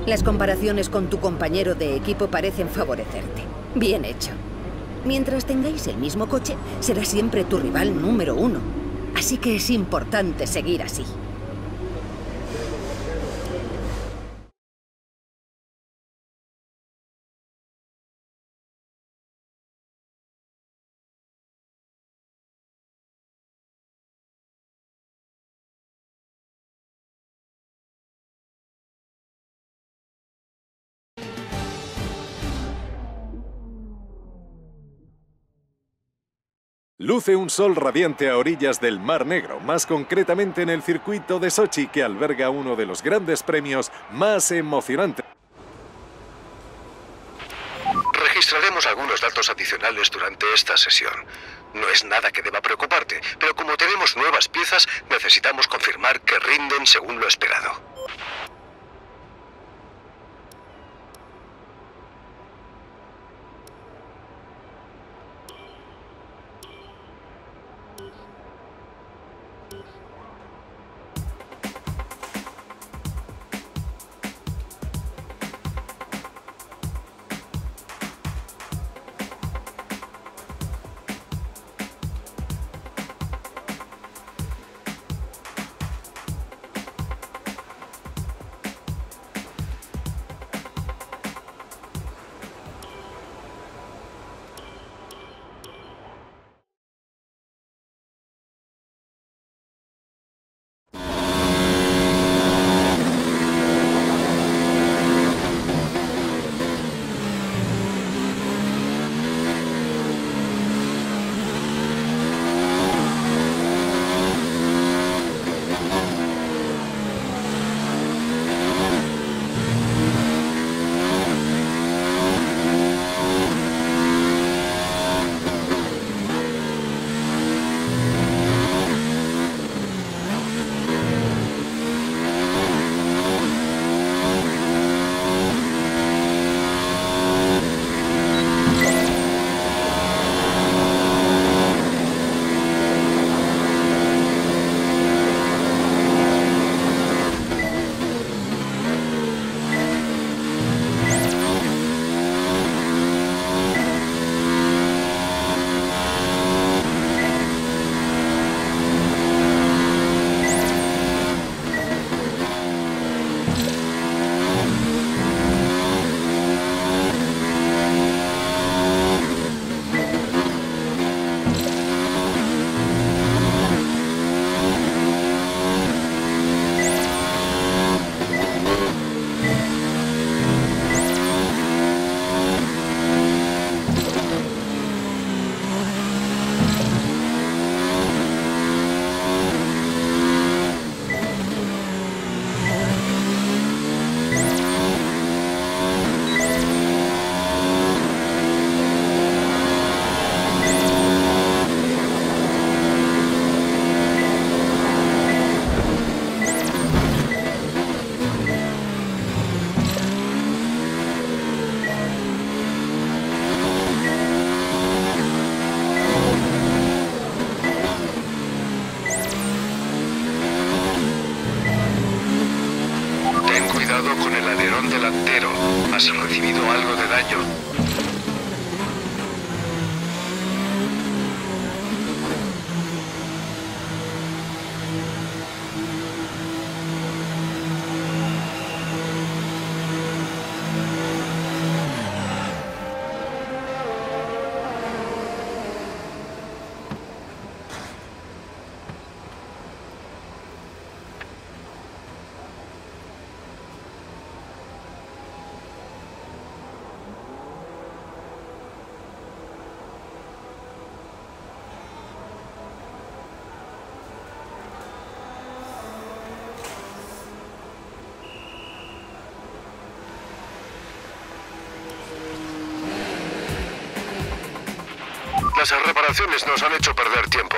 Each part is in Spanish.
Las comparaciones con tu compañero de equipo parecen favorecerte. Bien hecho. Mientras tengáis el mismo coche, será siempre tu rival número 1. Así que es importante seguir así. Luce un sol radiante a orillas del Mar Negro, más concretamente en el circuito de Sochi, que alberga uno de los grandes premios más emocionantes. Registraremos algunos datos adicionales durante esta sesión. No es nada que deba preocuparte, pero como tenemos nuevas piezas, necesitamos confirmar que rinden según lo esperado. Con el alerón delantero. ¿Has recibido algo de daño? Las reparaciones nos han hecho perder tiempo.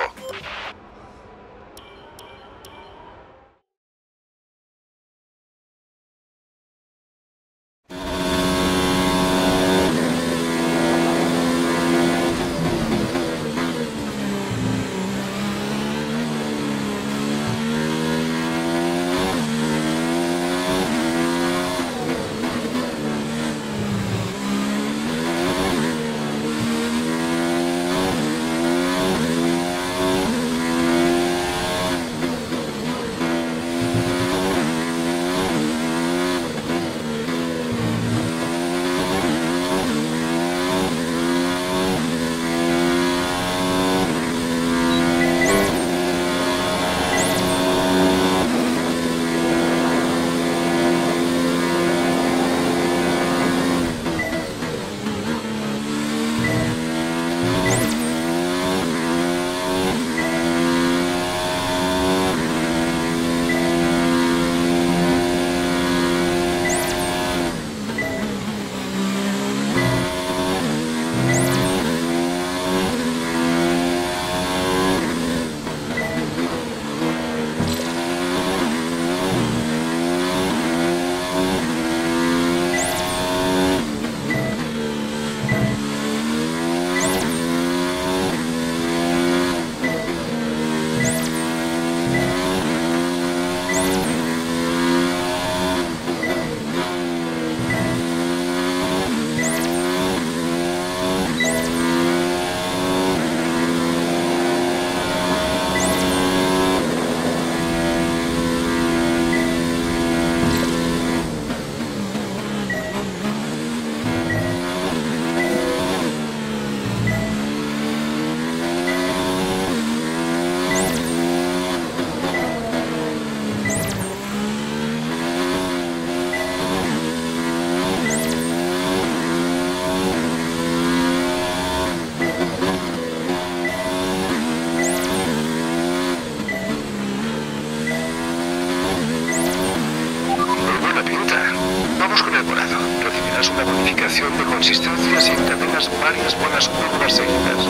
Empezamos con el morado. Recibirás una bonificación de consistencia si encadenas varias buenas curvas seguidas.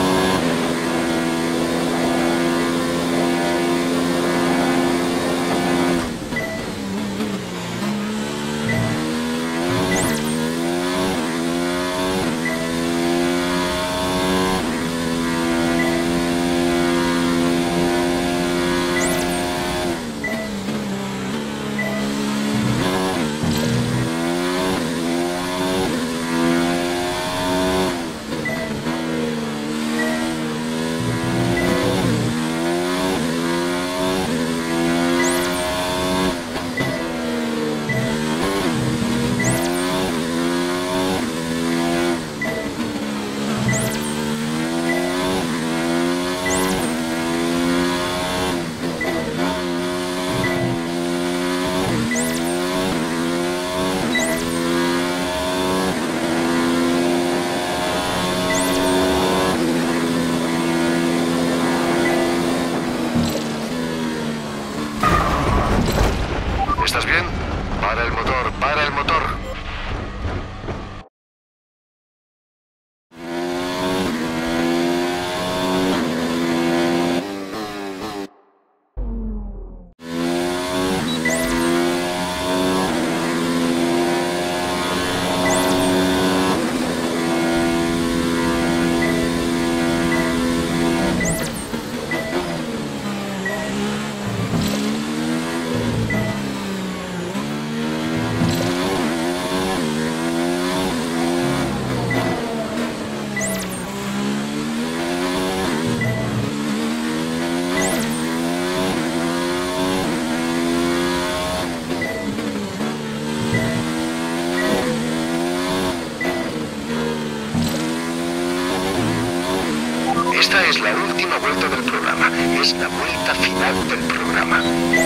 ¿Estás bien? Para el motor, para el motor. Esta es la última vuelta del programa. Es la vuelta final del programa.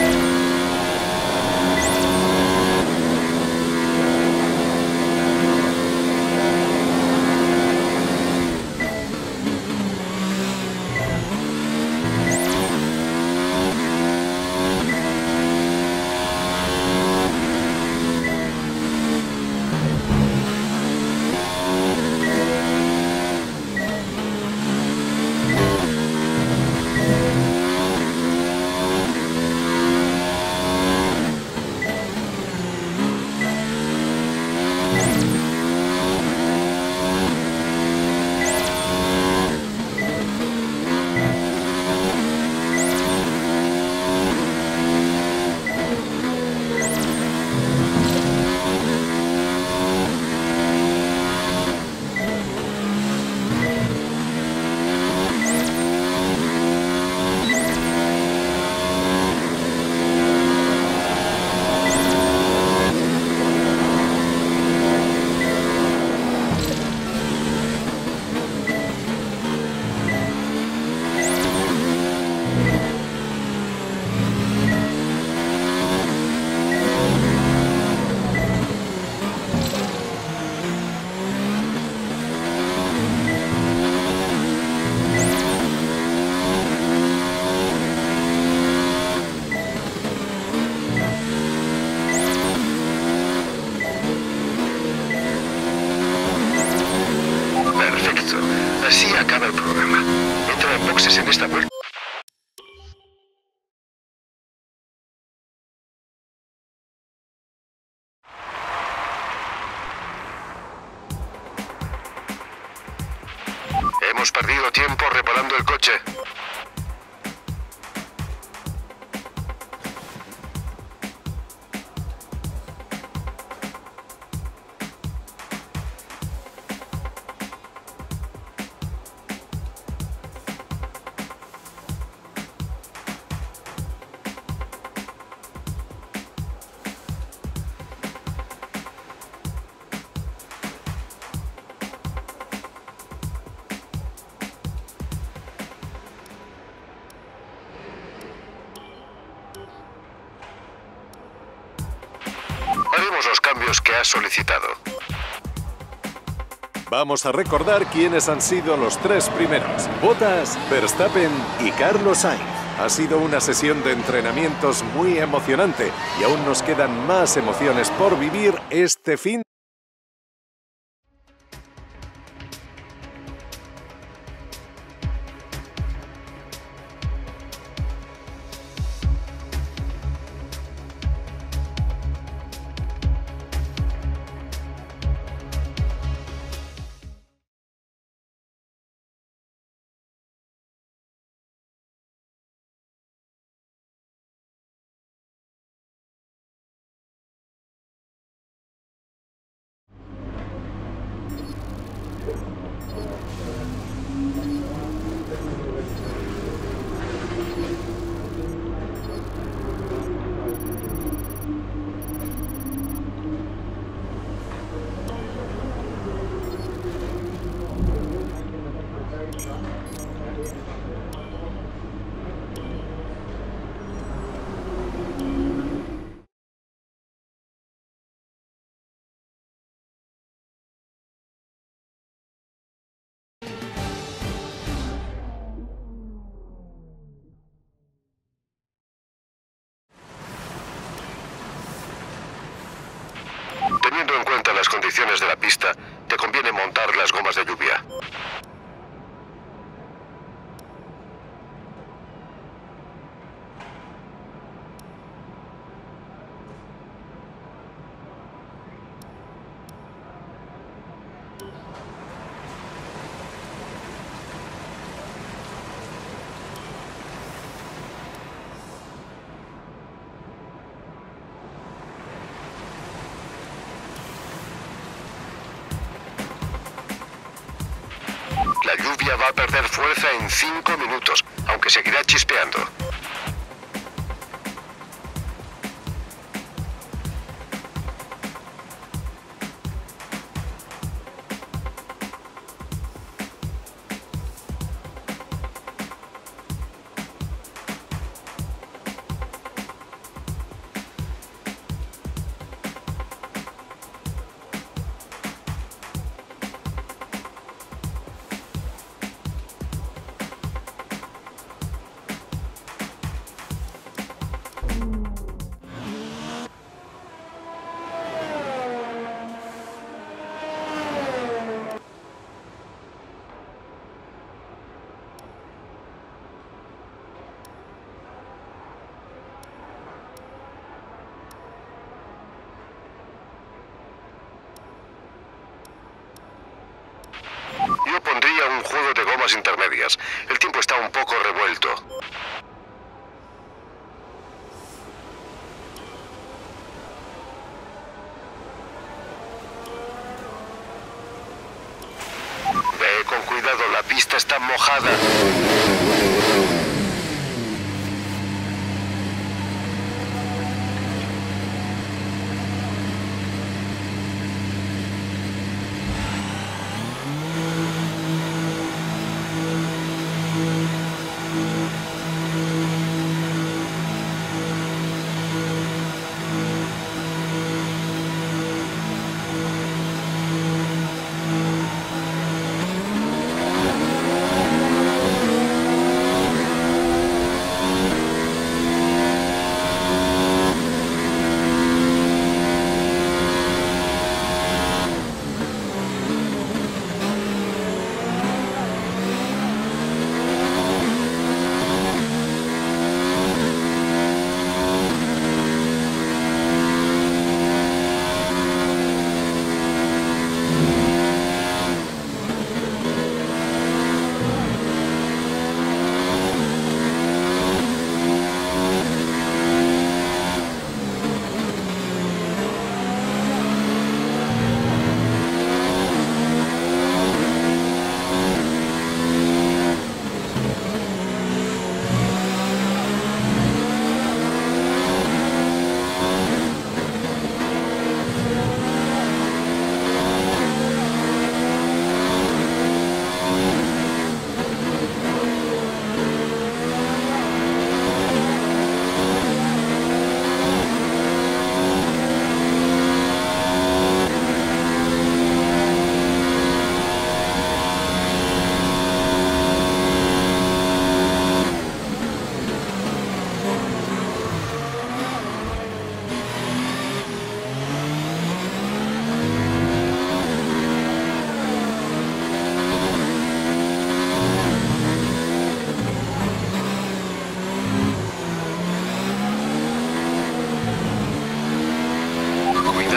Así acaba el programa. Entra en boxes en esta vuelta. Hemos perdido tiempo reparando el coche. Haremos los cambios que has solicitado. Vamos a recordar quiénes han sido los tres primeros: Bottas, Verstappen y Carlos Sainz. Ha sido una sesión de entrenamientos muy emocionante y aún nos quedan más emociones por vivir este fin. Teniendo en cuenta las condiciones de la pista, te conviene montar las gomas de lluvia. La lluvia va a perder fuerza en 5 minutos, aunque seguirá chispeando. Yo pondría un juego de gomas intermedias. El tiempo está un poco revuelto. Ve con cuidado, la pista está mojada.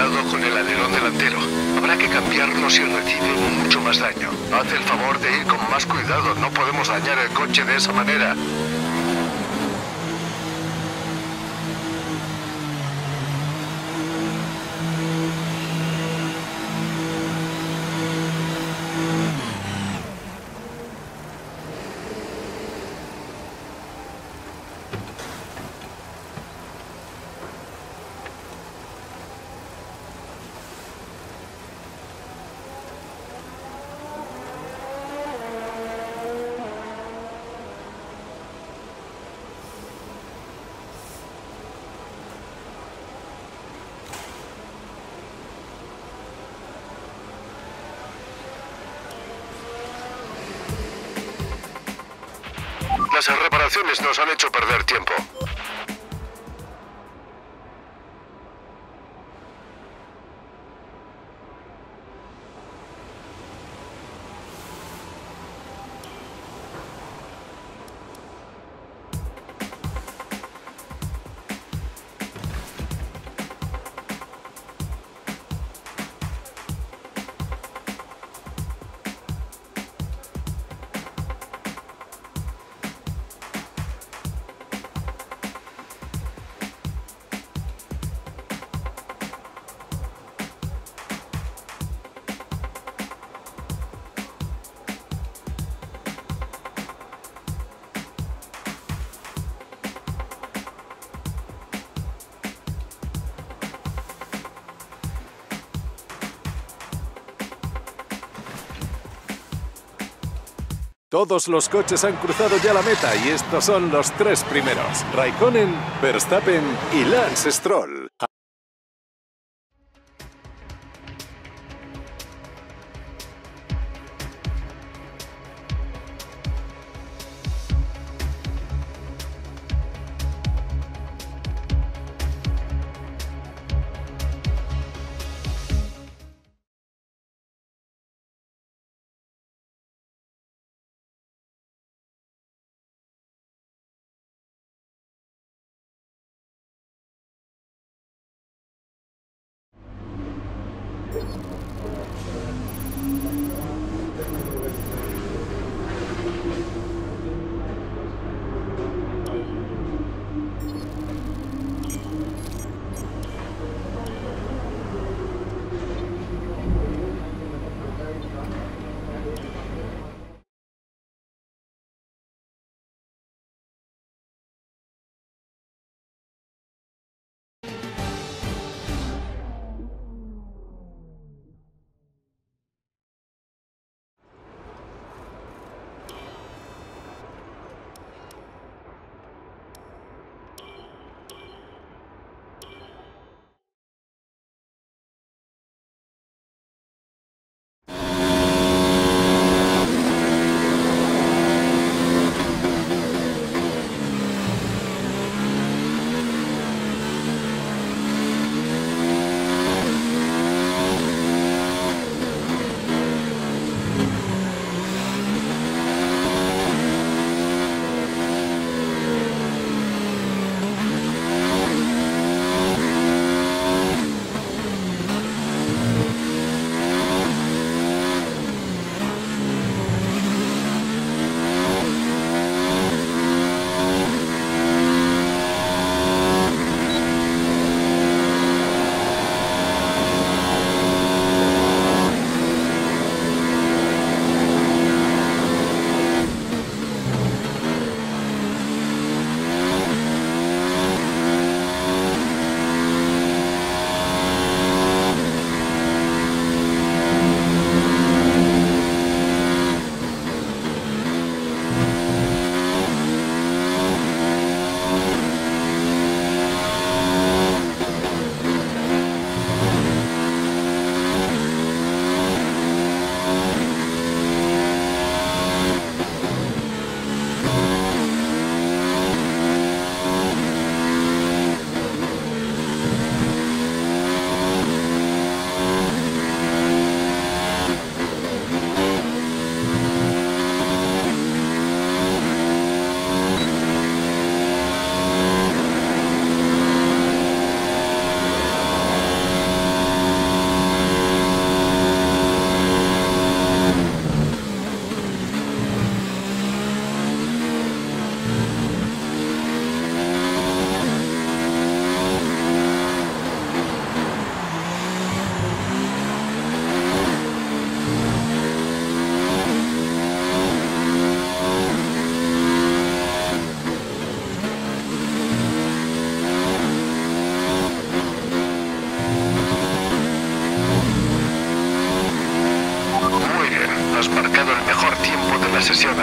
Cuidado con el alerón delantero. Habrá que cambiarlo si recibe mucho más daño. Haz el favor de ir con más cuidado. No podemos dañar el coche de esa manera. Las reparaciones nos han hecho perder tiempo. Todos los coches han cruzado ya la meta y estos son los 3 primeros. Raikkonen, Verstappen y Lance Stroll.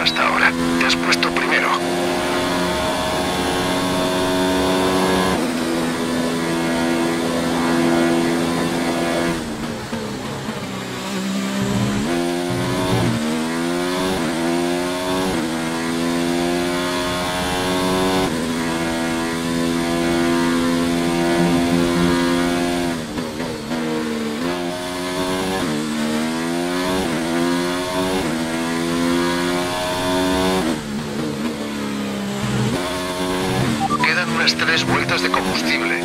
hasta ahora. Te has puesto primero. Quedan unas 3 vueltas de combustible.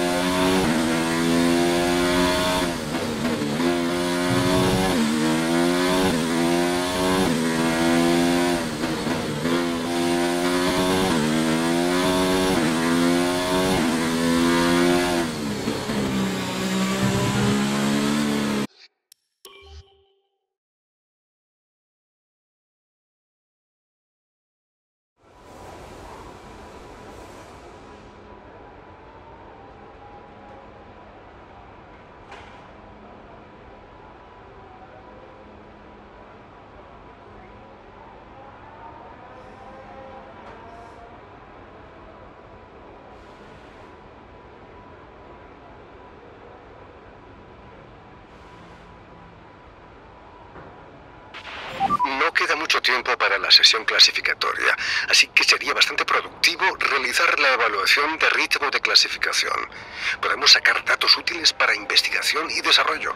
No queda mucho tiempo para la sesión clasificatoria, así que sería bastante productivo realizar la evaluación de ritmo de clasificación. Podemos sacar datos útiles para investigación y desarrollo.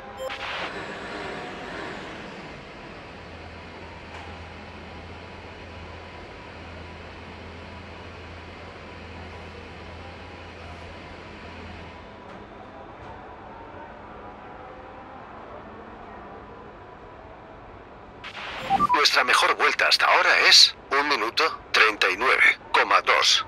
Nuestra mejor vuelta hasta ahora es 1 minuto 39,2.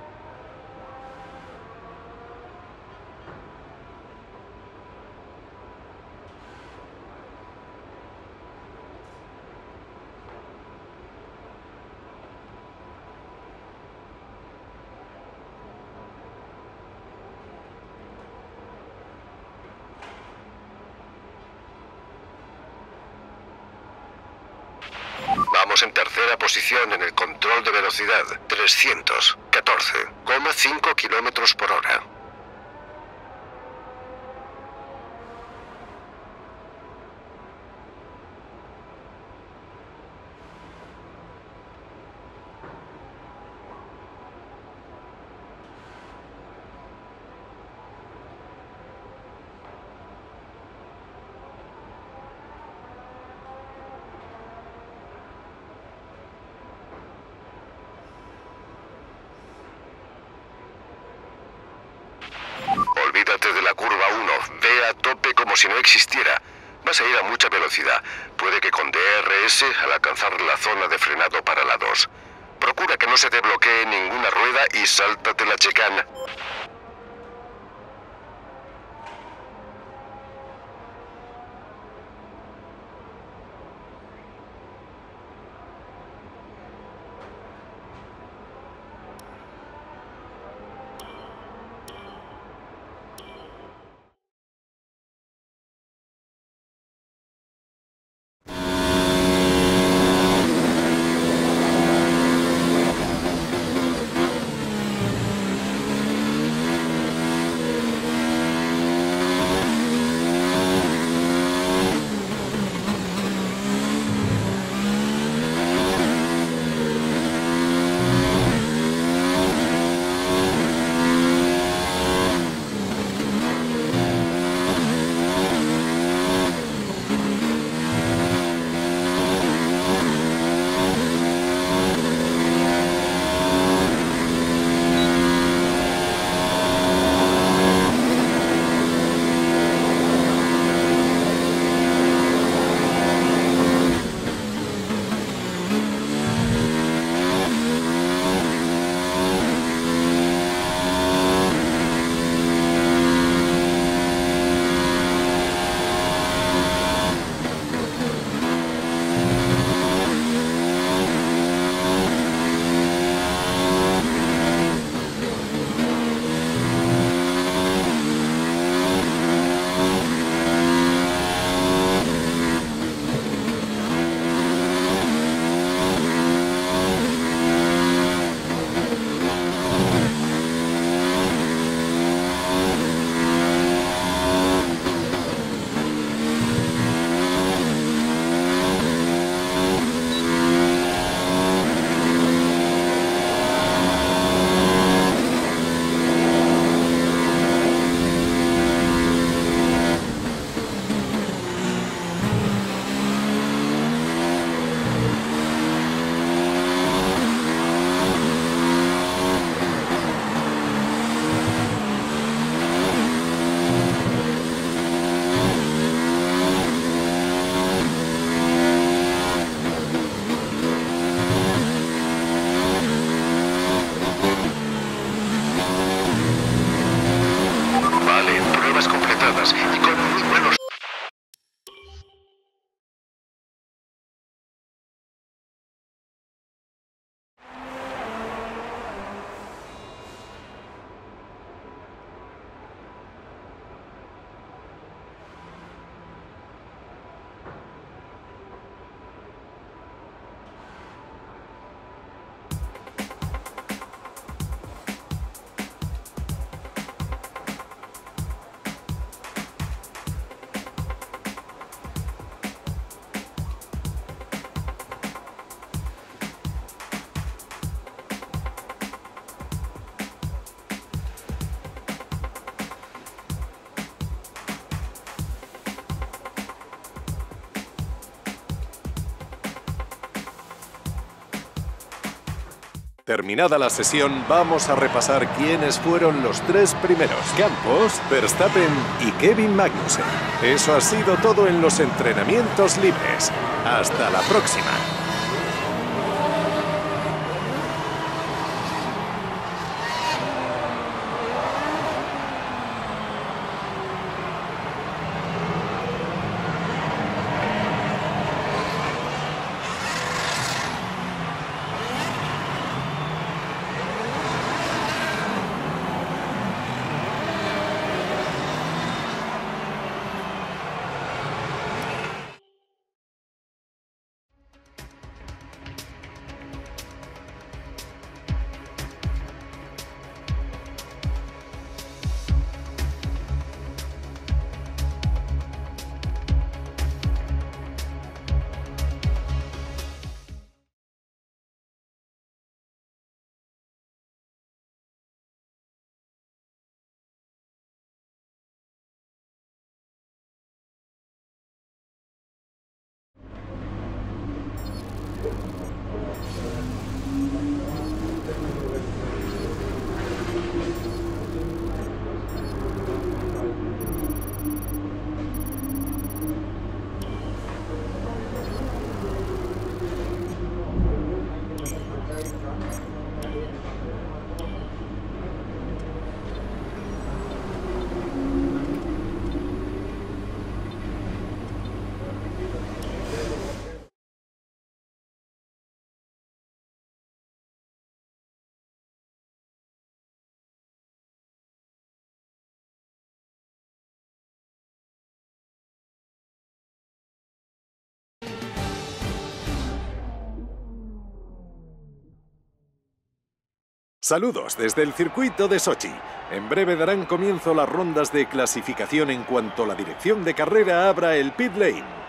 Vamos en tercera posición en el control de velocidad, 314,5 kilómetros por hora. Olvídate de la curva 1, ve a tope como si no existiera. Vas a ir a mucha velocidad. Puede que con DRS al alcanzar la zona de frenado para la 2. Procura que no se te bloquee ninguna rueda y sáltate la chicana. Terminada la sesión, vamos a repasar quiénes fueron los 3 primeros: Campos, Verstappen y Kevin Magnussen. Eso ha sido todo en los entrenamientos libres. ¡Hasta la próxima! Saludos desde el circuito de Sochi. En breve darán comienzo las rondas de clasificación en cuanto la dirección de carrera abra el pit lane.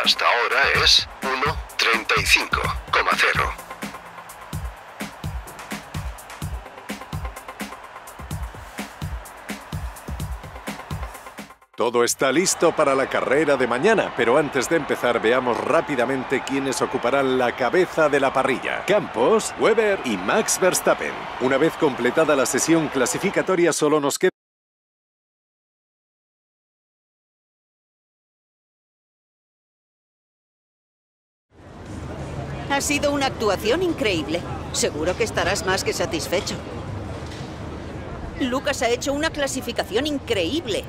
hasta ahora es 1:35,0. Todo está listo para la carrera de mañana, pero antes de empezar veamos rápidamente quiénes ocuparán la cabeza de la parrilla. Campos, Webber y Max Verstappen. Una vez completada la sesión clasificatoria solo nos queda... Ha sido una actuación increíble. Seguro que estarás más que satisfecho. Lucas ha hecho una clasificación increíble.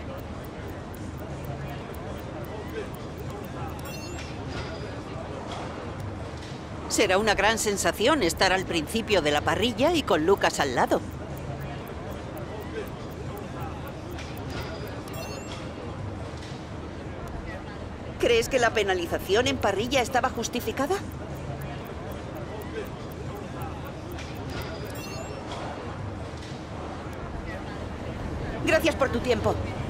Será una gran sensación estar al principio de la parrilla y con Lucas al lado. ¿Crees que la penalización en parrilla estaba justificada? Gracias por tu tiempo.